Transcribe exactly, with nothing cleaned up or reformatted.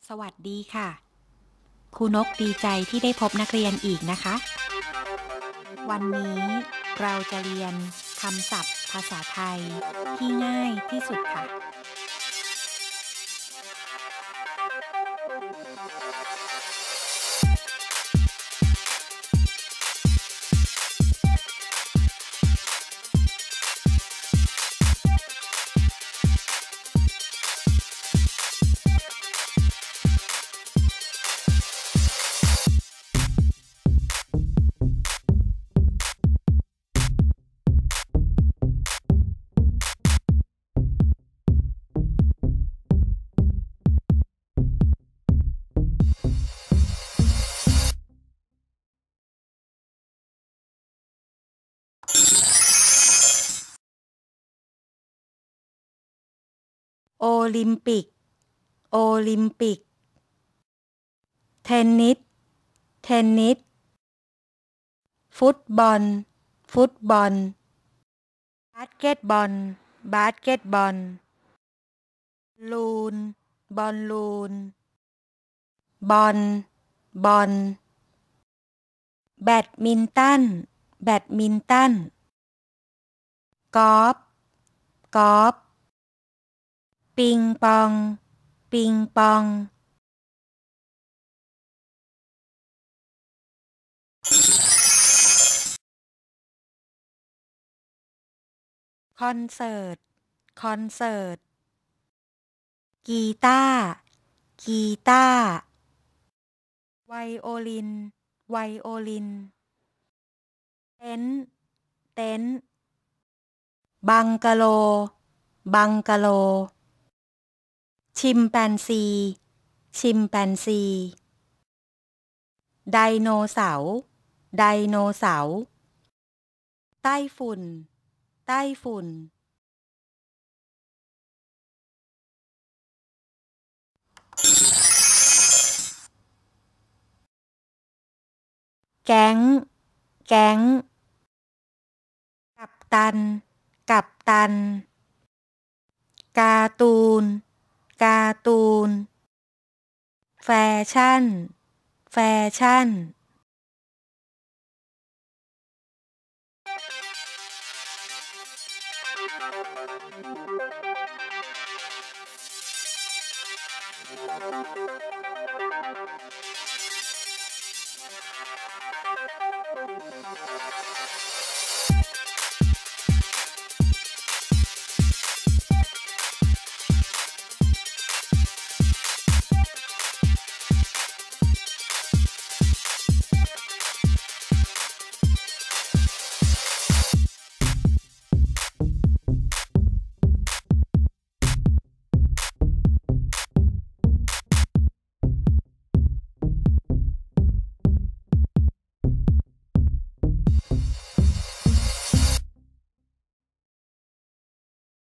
สวัสดีค่ะครูนกดีใจที่ได้พบนักเรียนอีกนะคะวันนี้เราจะเรียนคำศัพท์ภาษาไทยที่ง่ายที่สุดค่ะโอลิมปิกโอลิมปิกเทนนิสเทนนิสฟุตบอลฟุตบอลบาสเกตบอลบาสเกตบอลลูนบอลลูนบอลบอลแบดมินตันแบดมินตันกอล์ฟกอล์ฟปิงปองปิงปองคอนเสิร์ตคอนเสิร์ตกีตาร์กีตาร์ไวโอลินไวโอลินเต็นท์เต็นท์บังกะโลบังกะโลชิมแปนซีชิมแปนซีไดโนเสาร์ไดโนเสาร์ไต้ฝุ่นไต้ฝุ่นแก๊งแก๊งกัปตันกัปตันการ์ตูนการ์ตูนแฟชั่นแฟชั่น